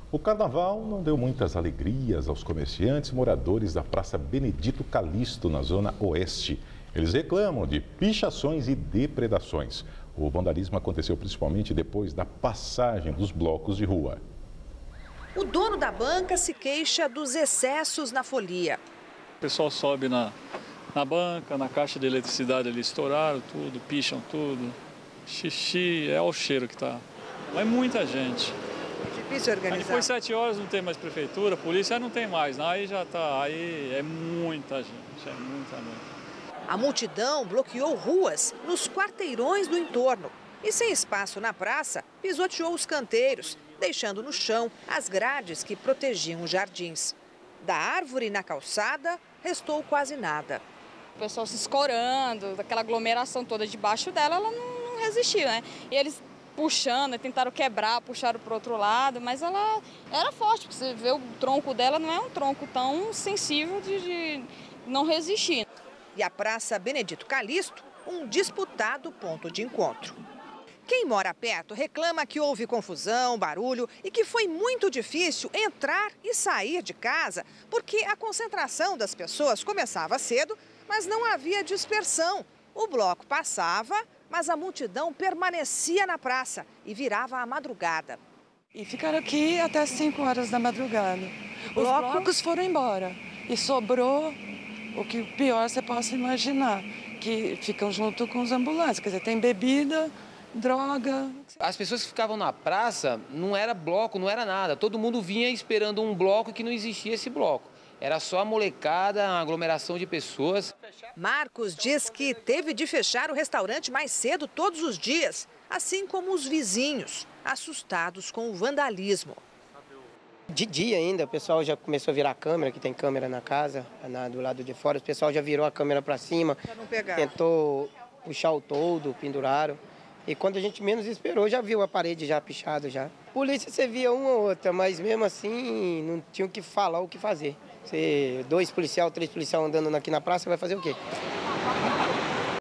O carnaval não deu muitas alegrias aos comerciantes moradores da Praça Benedito Calixto, na zona oeste. Eles reclamam de pichações e depredações. O vandalismo aconteceu principalmente depois da passagem dos blocos de rua. O dono da banca se queixa dos excessos na folia. O pessoal sobe na banca, na caixa de eletricidade ali, estouraram tudo, picham tudo. Xixi, é o cheiro que tá. Mas muita gente. Difícil organizar. Aí depois de 7 horas não tem mais prefeitura, polícia não tem mais. Aí já tá, aí é muita gente, é muita. A multidão bloqueou ruas nos quarteirões do entorno. E sem espaço na praça, pisoteou os canteiros, deixando no chão as grades que protegiam os jardins. Da árvore na calçada, restou quase nada. O pessoal se escorando, aquela aglomeração toda debaixo dela, ela não resistiu, né? E eles puxando, tentaram quebrar, puxaram para o outro lado, mas ela era forte, porque você vê o tronco dela, não é um tronco tão sensível de não resistir. E a Praça Benedito Calixto, um disputado ponto de encontro. Quem mora perto reclama que houve confusão, barulho e que foi muito difícil entrar e sair de casa, porque a concentração das pessoas começava cedo, mas não havia dispersão. O bloco passava, mas a multidão permanecia na praça e virava a madrugada. E ficaram aqui até 5 horas da madrugada. Os blocos foram embora e sobrou o que pior você possa imaginar, que ficam junto com os ambulantes, quer dizer, tem bebida, droga. As pessoas que ficavam na praça não era bloco, não era nada. Todo mundo vinha esperando um bloco que não existia esse bloco. Era só a molecada, a aglomeração de pessoas. Marcos diz que teve de fechar o restaurante mais cedo todos os dias, assim como os vizinhos, assustados com o vandalismo. De dia ainda, o pessoal já começou a virar a câmera, que tem câmera na casa, do lado de fora. O pessoal já virou a câmera para cima, tentou puxar o toldo, penduraram. E quando a gente menos esperou, já viu a parede já pichada já. Polícia você via uma ou outra, mas mesmo assim não tinha o que falar, o que fazer. Você, 2 policiais, 3 policiais andando aqui na praça, vai fazer o quê?